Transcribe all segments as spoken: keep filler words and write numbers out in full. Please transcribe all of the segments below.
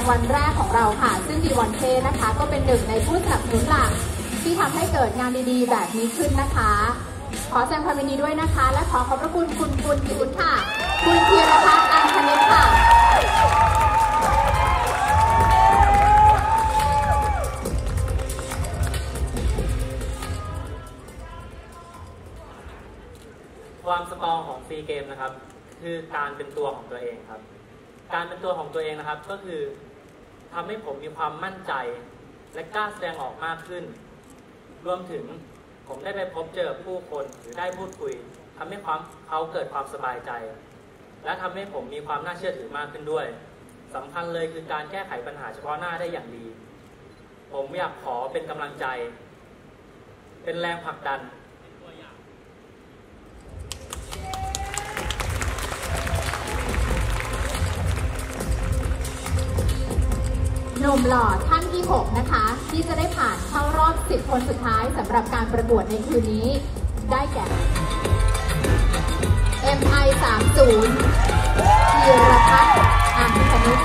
วันแรกของเราค่ะซึ่งดีวอนเทนะคะก็เป็นหนึ่งในผู้สนับสนุนหลักที่ทำให้เกิดงานดีๆแบบนี้ขึ้นนะคะขอแสดงความยินดีด้วยนะคะและขอขอบพระคุณคุณคุณกิติค่ะคุณธีรพัฒน์อัญชนิตค่ะความสตรองของฟรีเกมนะครับคือการเป็นตัวของตัวเองครับการเป็นตัวของตัวเองนะครับก็คือทำให้ผมมีความมั่นใจและกล้าแสดงออกมากขึ้นรวมถึงผมได้ไปพบเจอผู้คนหรือได้พูดคุยทำให้ความเขาเกิดความสบายใจและทำให้ผมมีความน่าเชื่อถือมากขึ้นด้วยสำคัญเลยคือการแก้ไขปัญหาเฉพาะหน้าได้อย่างดีผมอยากขอเป็นกำลังใจเป็นแรงผลักดันหนุ่มหล่อท่านที่หกนะคะที่จะได้ผ่านเข้ารอบสิบคนสุดท้ายสำหรับการประกวดในคืนนี้ได้แก่ เอ็ม ไอ สามสิบ ธีรพัฒน์อัญชนิต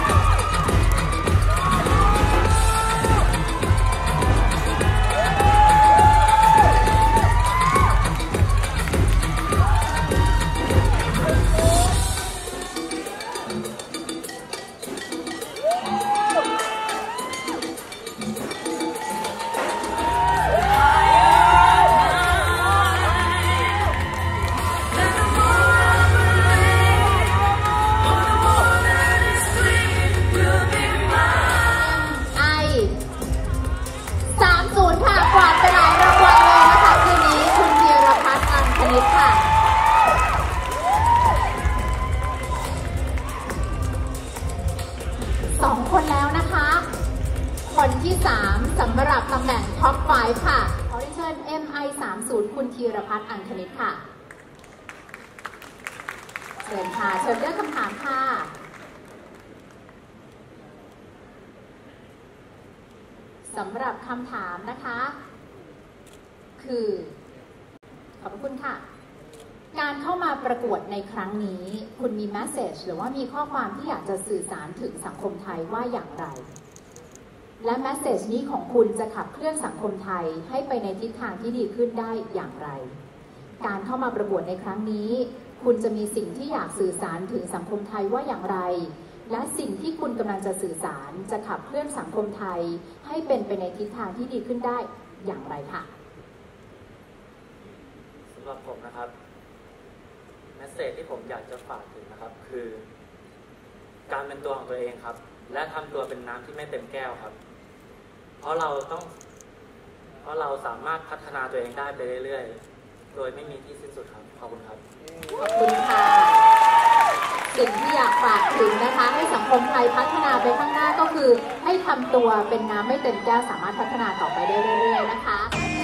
สองคนแล้วนะคะคนที่สามสำหรับตำแหน่งท็อปไฟว์ค่ะขอเชิญ เอ็ม ไอ สามสิบ คุณธีรพัฒน์อัญชนิตค่ะเชิญค่ะเชิญเลือกคำถามค่ะสำหรับคำถามนะคะคือขอบคุณค่ะการเข้ามาประกวดในครั้งนี้คุณมีแมสเซจหรือว่ามีข้อความที่อยากจะสื่อสารถึงสังคมไทยว่าอย่างไรและแมสเซจนี้ของคุณจะขับเคลื่อนสังคมไทยให้ไปในทิศทางที่ดีขึ้นได้อย่างไรการเข้ามาประกวดในครั้งนี้คุณจะมีสิ่งที่อยากสื่อสารถึงสังคมไทยว่าอย่างไรและสิ่งที่คุณกำลังจะสื่อสารจะขับเคลื่อนสังคมไทยให้เป็นไปในทิศทางที่ดีขึ้นได้อย่างไรค่ะสำหรับผมนะครับเมสเซจที่ผมอยากจะฝากถึงนะครับคือการเป็นตัวของตัวเองครับและทำตัวเป็นน้ำที่ไม่เต็มแก้วครับเพราะเราต้องเพราะเราสามารถพัฒนาตัวเองได้ไปเรื่อยๆโดยไม่มีที่สิ้นสุดครับขอบคุณครับขอบคุณค่ะสิ่งที่อยากฝากถึงนะคะให้สังคมไทยพัฒนาไปข้างหน้าก็คือให้ทำตัวเป็นน้ำไม่เต็มแก้วสามารถพัฒนาต่อไปได้เรื่อยๆนะคะ